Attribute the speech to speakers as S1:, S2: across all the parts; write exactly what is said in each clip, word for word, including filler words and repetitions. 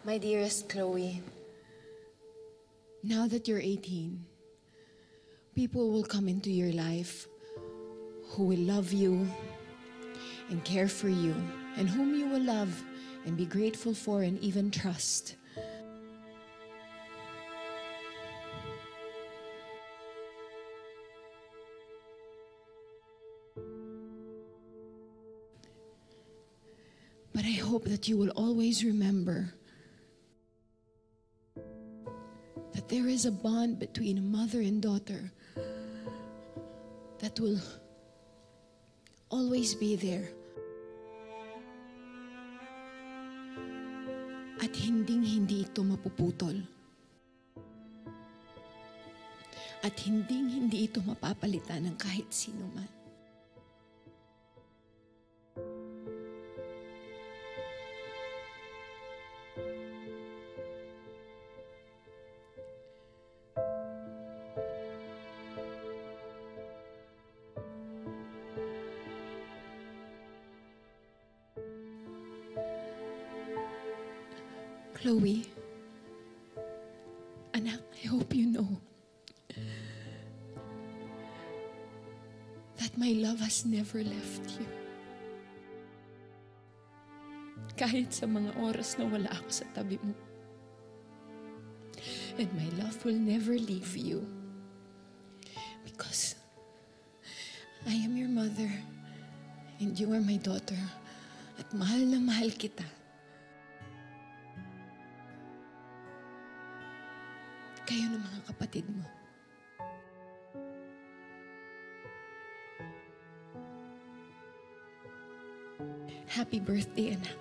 S1: My dearest Chloe,
S2: now that you're eighteen, people will come into your life who will love you and care for you, and whom you will love and be grateful for and even trust. But I hope that you will always remember that there is a bond between a mother and daughter that will always be there. At hinding-hindi ito mapuputol. At hinding-hindi ito mapapalitan ng kahit sino man. Chloe, anak, I hope you know that my love has never left you. Kahit sa mga oras na wala ako sa tabi mo. And my love will never leave you. Because I am your mother and you are my daughter. At mahal na mahal kita. Kayo ng mga kapatid mo. Happy birthday, anak.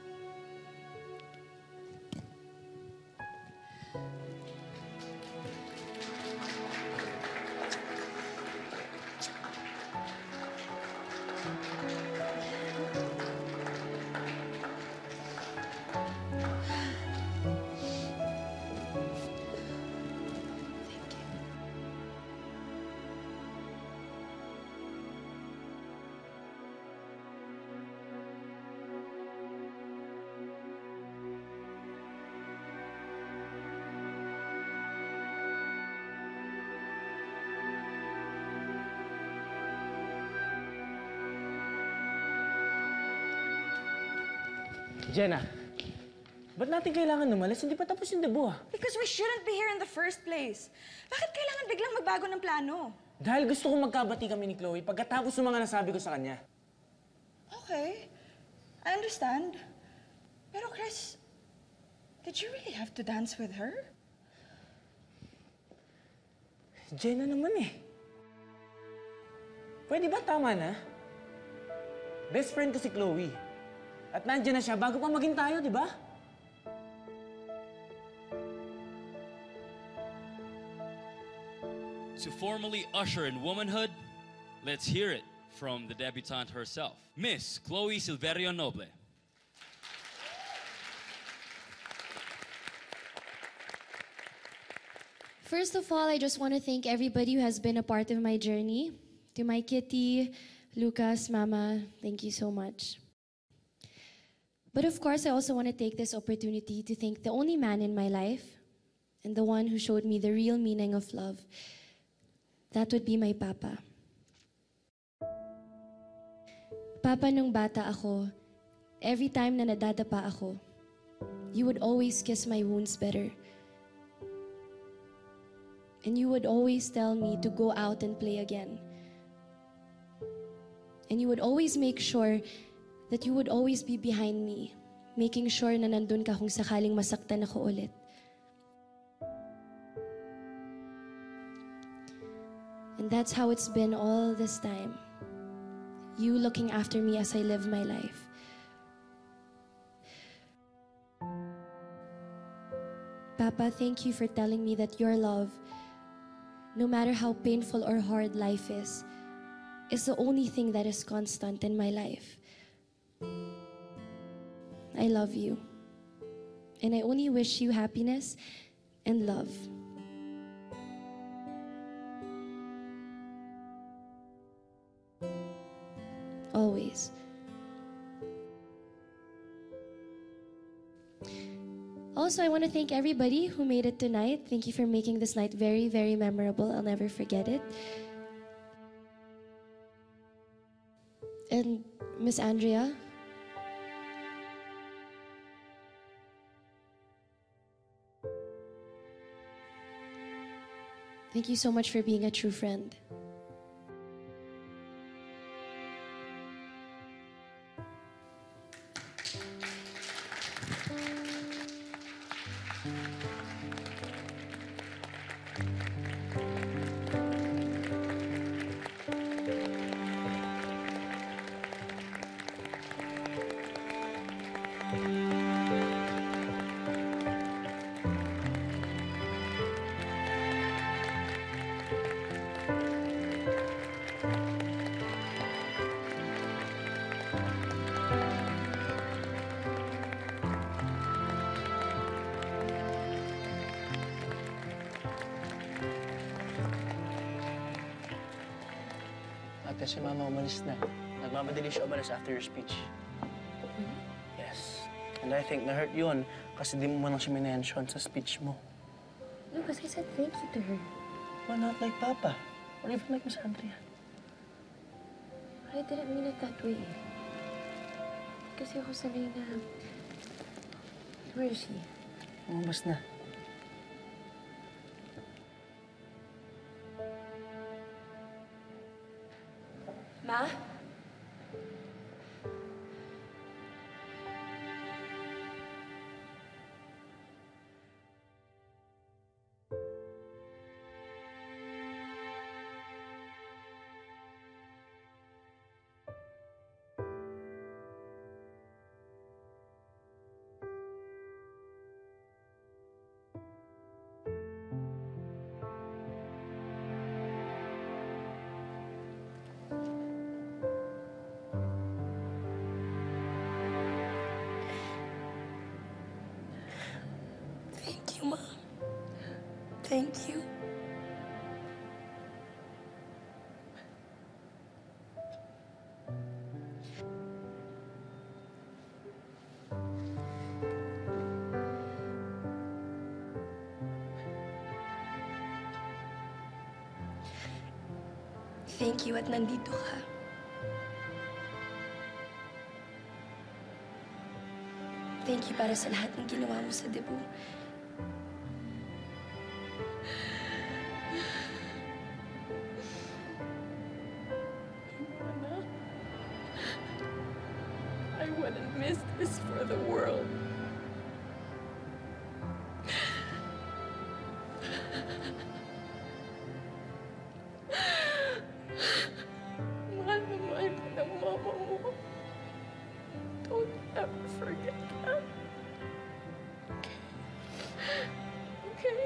S3: Jenna, ba't natin kailangan umalis? Hindi pa tapos yung debo, ah.
S4: Because we shouldn't be here in the first place. Bakit kailangan biglang magbago ng plano?
S3: Dahil gusto kong magkabati kami ni Chloe pagkatapos ng mga nasabi ko sa kanya.
S4: Okay. I understand. Pero Chris, did you really have to dance with her?
S3: Jenna naman eh. Pwede ba tama na? Best friend ko si Chloe. At nandiyan na siya bago pa maging tayo, di ba?
S5: To formally usher in womanhood, let's hear it from the debutante herself, Miss Chloe Silverio Noble.
S6: First of all, I just want to thank everybody who has been a part of my journey. To my kitty, Lucas, Mama, thank you so much. But of course, I also want to take this opportunity to thank the only man in my life and the one who showed me the real meaning of love. That would be my papa. Papa, nung bata ako, every time na nadadapa ako, you would always kiss my wounds better. And you would always tell me to go out and play again. And you would always make sure that you would always be behind me, making sure na nandun ka kung sakaling masaktan ako ulit. And that's how it's been all this time. You looking after me as I live my life. Papa, thank you for telling me that your love, no matter how painful or hard life is, is the only thing that is constant in my life. I love you. And I only wish you happiness and love. Always. also, I want to thank everybody who made it tonight. Thank you for making this night very, very memorable. I'll never forget it. And Miss Andrea, thank you so much for being a true friend.
S1: Ate, si Mama umalis na. Nagmamadali siya umalis after your speech. Yes. And I think na-hurt yun kasi di mo man lang siya minention sa speech mo.
S6: Lucas, I said thank you to her.
S1: Well, not like Papa. Or even like Miss Andrea.
S6: I didn't mean it that way. Kasi ako sanay na... Where is she?
S1: Umabas na.
S6: Ma?
S7: Thank you, Mom. Thank you. Thank you at nandito ka. Thank you para sa lahat ng ginawa mo sa debut.
S8: I wouldn't miss this for the world. Mahal na mahal ka ng mama mo. Don't ever forget that. Okay?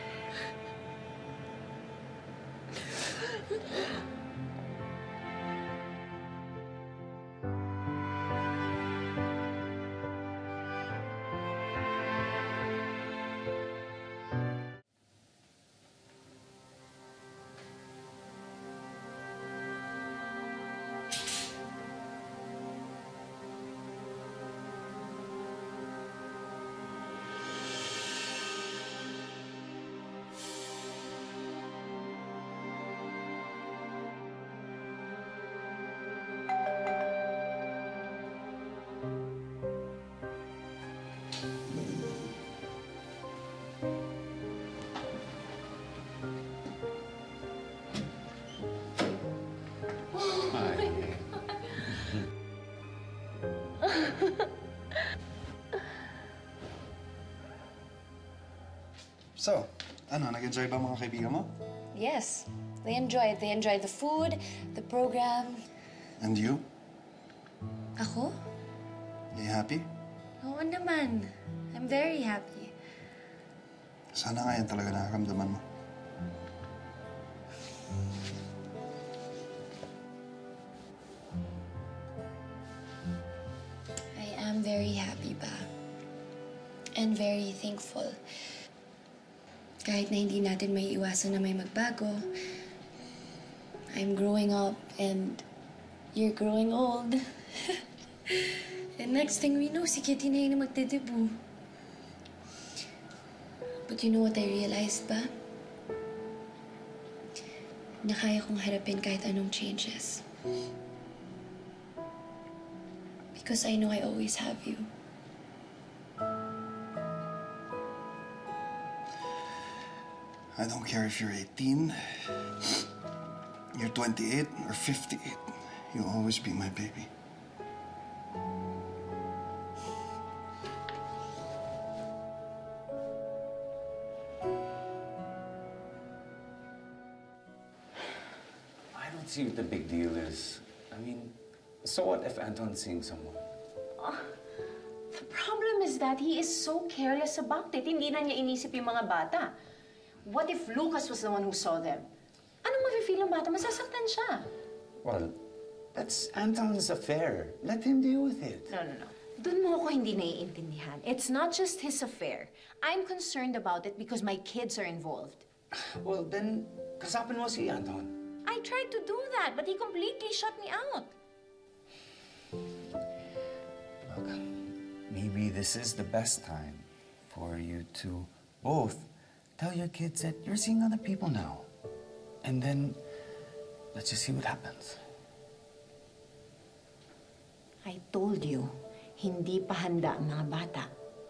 S9: So, ano, nag-enjoy ba mga kaibigan mo?
S7: Yes, they enjoyed. They enjoyed the food, the program.
S9: And you?
S7: Ako?
S9: Are you happy?
S7: Oo naman. I'm very happy.
S9: Sana nga yan talaga nakakamdaman mo.
S7: I am very happy ba? And very thankful. Kahit na hindi natin may iwasan na may magbago, I'm growing up and you're growing old. And next thing we know, si Kitty na yun na magde-debut. But you know what I realized ba? Na kaya kong harapin kahit anong changes. Because I know I always have you.
S9: I don't care if you're eighteen, you're twenty-eight, or fifty-eight. You'll always be my baby.
S3: I don't see what the big deal is. I mean, so what if Anton's seeing someone?
S10: The problem is that he is so careless about it. Hindi na niya inisip yung mga bata. What if Lucas was the one who saw them? Anong mafe-feel ng bata? Masasaktan siya.
S3: Well, that's Anton's affair. Let him deal with it.
S10: No, no, no. Doon mo ako hindi naiintindihan. It's not just his affair. I'm concerned about it because my kids are involved.
S3: Well, then, kasapin mo si Anton.
S10: I tried to do that, but he completely shut me out.
S3: Look, maybe this is the best time for you to both tell your kids that you're seeing other people now. And then, let's just see what happens.
S10: I told you, hindi pa handa ang mga bata.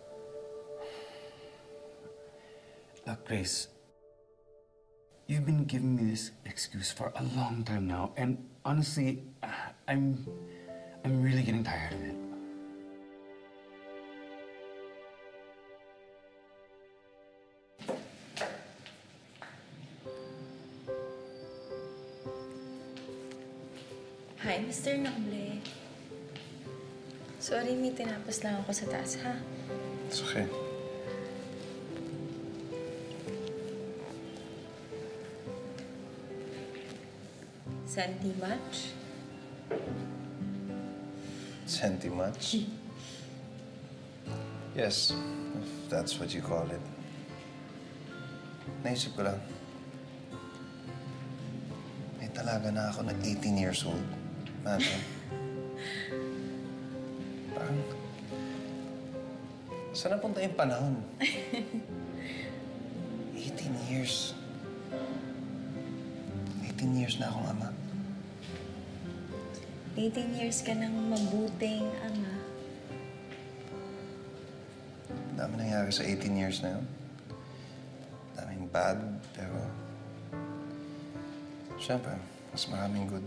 S3: Look, Grace, you've been giving me this excuse for a long time now, and honestly, I'm, I'm really getting tired of it.
S11: Hi, Mister Noble. Sorry, may tinapos lang ako sa taas, ha?
S9: It's okay.
S11: Senti much?
S9: Senti much? Yes, if that's what you call it. Naisip ko lang. May talaga na ako na eighteen years old. Imagine. Parang, saan napunta yung panahon? eighteen years. eighteen years na akong ama.
S11: eighteen years ka nang mabuting ama.
S9: Dami nangyari sa eighteen years na yun. Daming bad, pero... Siyempre, mas maraming good.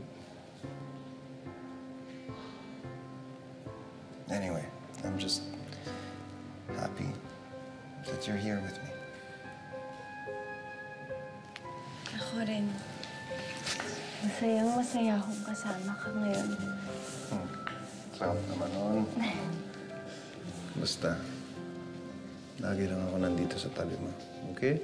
S9: Anyway, I'm just happy that you're here with me.
S11: Ako rin. Masayang masaya akong kasama ka ngayon.
S9: Hmm. Sarap naman nun. Basta, lagi lang ako nandito sa tabi mo. Okay?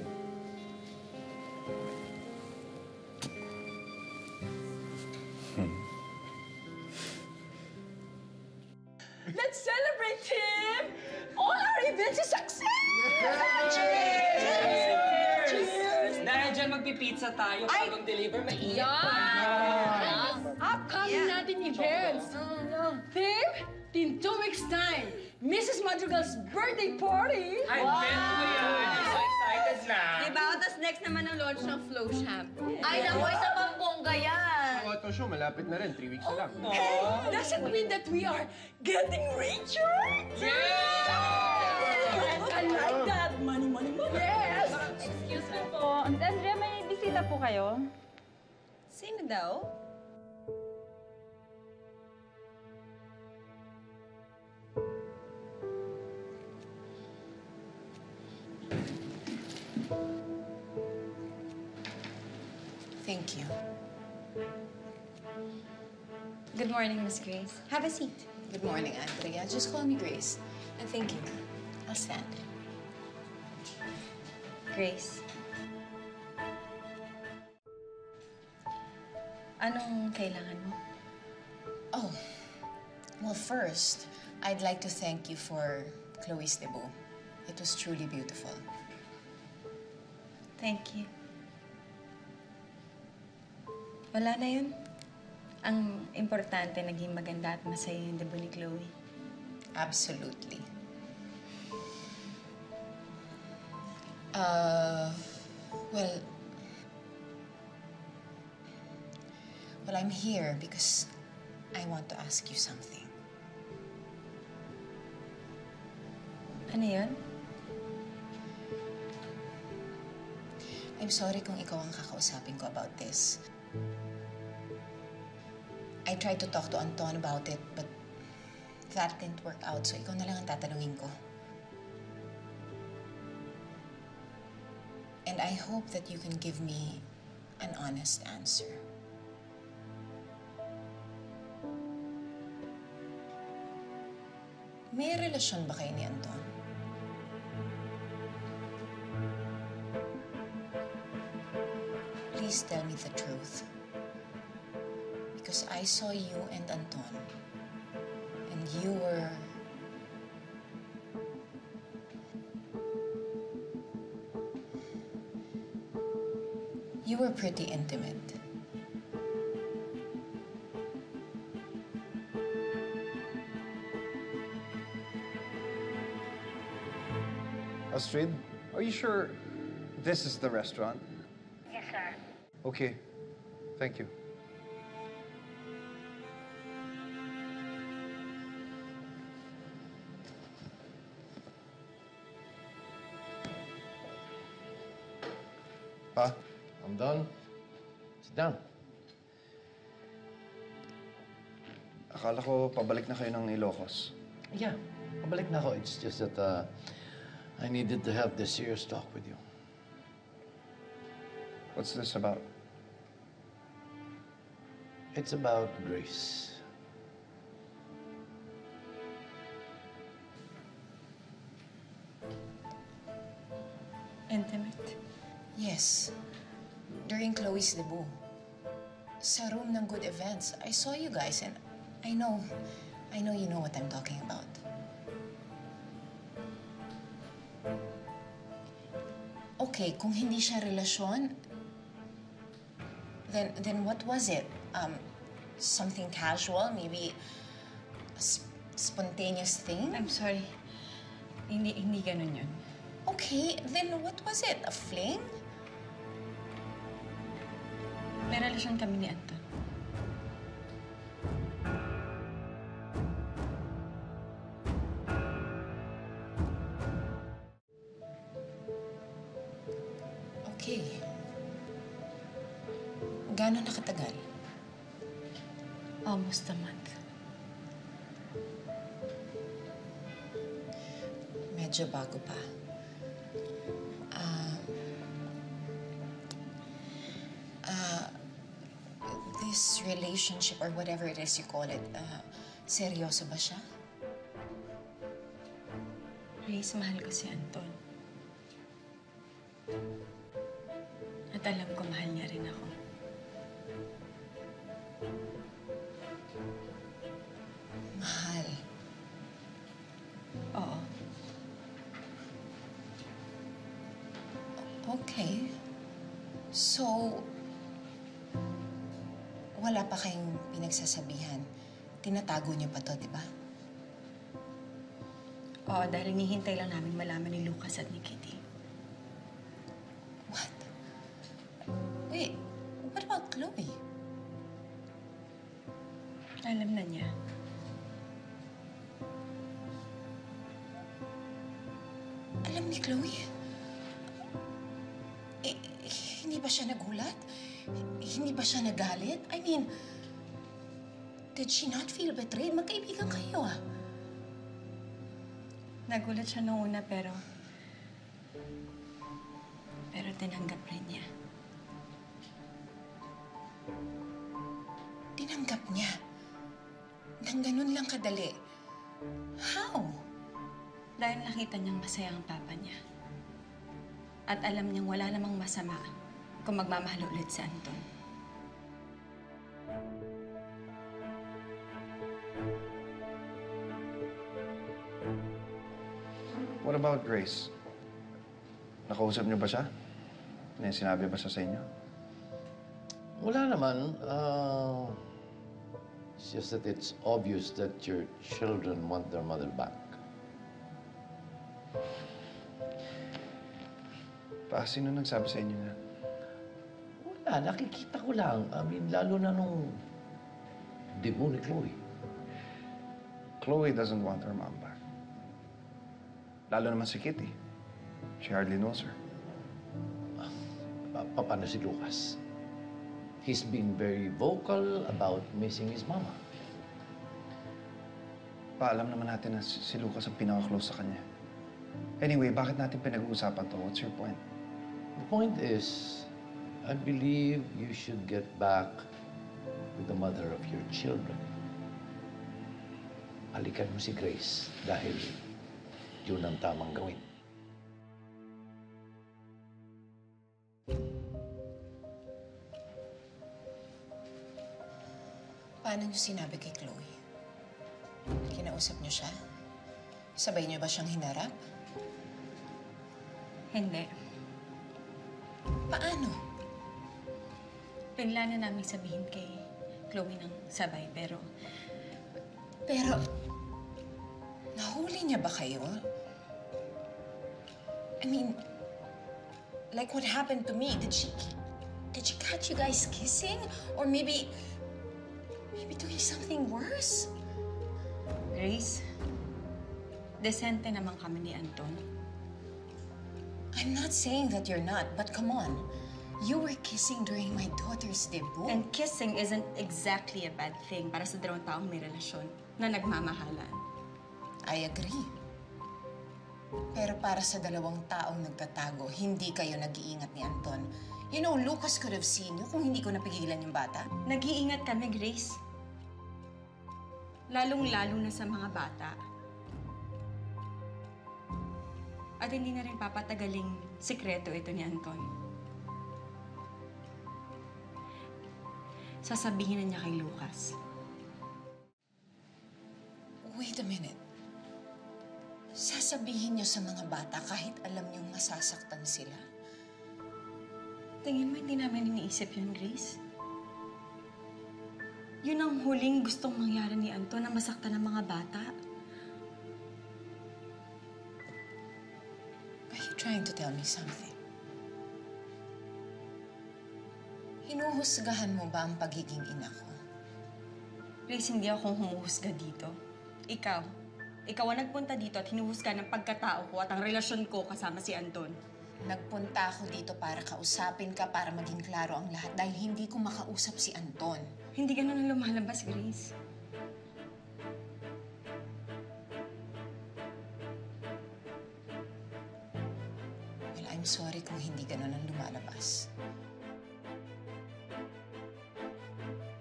S9: Hmm.
S8: Let's celebrate him! All our events is success!
S12: Cheers! Cheers! Dahil dyan magpipizza tayo bagong deliver, mainit pa.
S8: Upcoming natin events. Theme, in two weeks' time, Missus Madrigal's birthday party.
S12: I bet ko yan. So excited na.
S11: Diba? Tapos next naman ang launch ng Flow Shampoo.
S10: Ay, naku, isa pang bongga yan.
S13: Ang auto show, malapit na rin. Three weeks na lang.
S8: Hey, does it mean that we are getting richer?
S12: Yeah!
S8: I like that. Money, money, money. Yes.
S14: Excuse me po. Andrea, may bisita po kayo?
S11: Sino daw?
S2: Thank you.
S11: Good morning, Miss Grace. Have a seat.
S2: Good morning, Andrea. Just call me Grace. And thank you. I'll stand.
S11: Grace. Anong kailangan mo?
S2: Oh, well, first, I'd like to thank you for Chloe's debut. It was truly beautiful.
S11: Thank you. Wala na yun. Ang importante, naging maganda at masaya yung debut ni Chloe.
S2: Absolutely. Uh, well... Well, I'm here because I want to ask you something.
S11: Ano yun?
S2: I'm sorry kung ikaw ang kakausapin ko about this. I tried to talk to Anton about it, but that didn't work out, so ikaw na lang ang tatanungin ko. And I hope that you can give me an honest answer. May relasyon ba kayo ni Anton? Please tell me the truth. Because I saw you and Anton, and you were... You were pretty intimate.
S9: Astrid, are you sure this is the restaurant?
S15: Yes, sir.
S9: Okay. Thank you. Pa?
S16: I'm done. Sit down.
S9: Akala ko pabalik na kayo ng Ilocos.
S16: Yeah, pabalik na ako. It's just that uh, I needed to have this serious talk with you.
S9: What's this about?
S16: It's about Grace.
S11: Intimate?
S2: Yes. During Chloe's debut. Sa room ng Good Events, I saw you guys and I know, I know you know what I'm talking about. Okay, kung hindi siya relasyon, then, then what was it? Um, something casual? Maybe a sp spontaneous thing?
S11: I'm sorry. Hindi, hindi ganun yun.
S2: Okay, then what was it? A fling?
S11: May relasyon kami ni Anton.
S2: Okay. Gano'n nakatagal?
S11: Almost a month.
S2: Medyo bago pa. Ah... Uh, this relationship or whatever it is you call it, uh, seryoso ba siya?
S11: Grace, mahal ko si Anton. At alam ko mahal niya rin ako.
S2: Mahal?
S11: Oo.
S2: Okay. So, wala pa kayong pinagsasabihan. Tinatago niyo pa to, di ba?
S11: Oo, dahil hinihintay lang namin malaman ni Lucas at ni Kitty.
S2: What? Wait, what about Chloe?
S11: Alam na niya.
S2: Alam ni Chloe? Eh, hindi ba siya nagulat? Hindi ba siya nagalit? I mean, did she not feel betrayed? Magkaibigan kayo, ah.
S11: Nagulat siya noong una, pero... Pero tinanggap rin niya.
S2: Tinanggap niya? Nang ganun lang kadali? How?
S11: Dahil nakita niyang masaya ang papa niya. At alam niyang wala namang masama kung magmamahal ulit si Anton.
S9: What about Grace? Nakausap niyo ba siya? May sinabi ba siya sa inyo?
S16: Wala naman. Uh, it's just that it's obvious that your children want their mother back.
S9: Pa, sino nagsabi sa inyo na?
S16: Wala, nakikita ko lang. I mean, lalo na nung debut ni Chloe.
S9: Chloe doesn't want her mom back. Lalo naman si Kitty. She hardly knows her.
S16: Pa paano si Lucas? He's been very vocal about missing his mama.
S9: Pa, alam naman natin na si si Lucas ang pinaka-close sa kanya. Anyway, bakit natin pinag-uusapan to? What's your point?
S16: The point is, I believe you should get back with the mother of your children. Halikan mo si Grace dahil yun ang tamang gawin.
S10: Paano niyo sinabi kay Chloe? Kinausap niyo siya? Sabay niyo ba siyang hinarap?
S11: Hindi.
S10: Paano?
S11: Pinlano namin sabihin kay Chloe ng sabay, pero...
S10: Pero, nahuli niya ba kayo? I mean, like what happened to me, did she... Did she catch you guys kissing? Or maybe... Maybe doing something worse?
S11: Grace, desente naman kami ni Anton.
S10: I'm not saying that you're not, but come on. You were kissing during my daughter's debut.
S11: And kissing isn't exactly a bad thing para sa dalawang taong may relasyon na nagmamahalan.
S10: I agree. Pero para sa dalawang taong nagtatago, hindi kayo nag-iingat ni Anton. You know, Lucas could have seen you kung hindi ko napigilan yung bata.
S11: Nag-iingat kami, Grace. Lalong-lalo na sa mga bata. At hindi na rin papatagaling sikreto ito ni Anton. Sasabihin na niya kay Lucas.
S10: Wait a minute. Sasabihin niyo sa mga bata kahit alam niyong masasaktan sila?
S11: Tingin mo hindi namin iniisip yun, Grace? Yun ang huling gustong mangyari ni Anton na masaktan ng mga bata.
S10: Are you trying to tell me something? Hinuhusgahan mo ba ang pagiging ina ko?
S11: Grace, hindi ako humuhusga dito. Ikaw. Ikaw ang nagpunta dito at hinuhusga ng pagkatao ko at ang relasyon ko kasama si Anton.
S10: Nagpunta ako dito para kausapin ka, para maging klaro ang lahat dahil hindi ko makausap si Anton.
S11: Hindi ganun ang lumalabas, Grace.
S10: Well, I'm sorry kung hindi ganun ang lumalabas.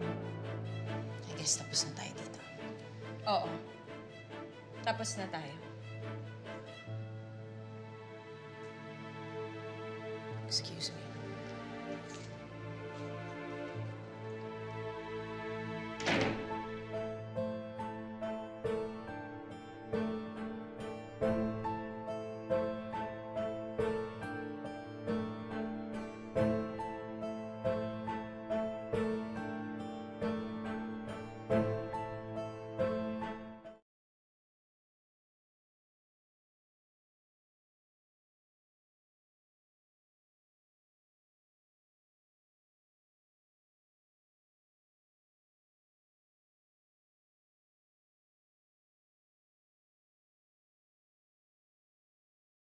S10: I guess tapos na tayo dito.
S11: Oo. Tapos na tayo.